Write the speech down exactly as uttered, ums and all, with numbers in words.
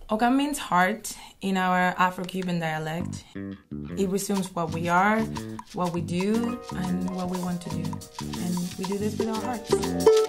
OKAN means heart in our Afro-Cuban dialect. It resumes what we are, what we do, and what we want to do. And we do this with our hearts.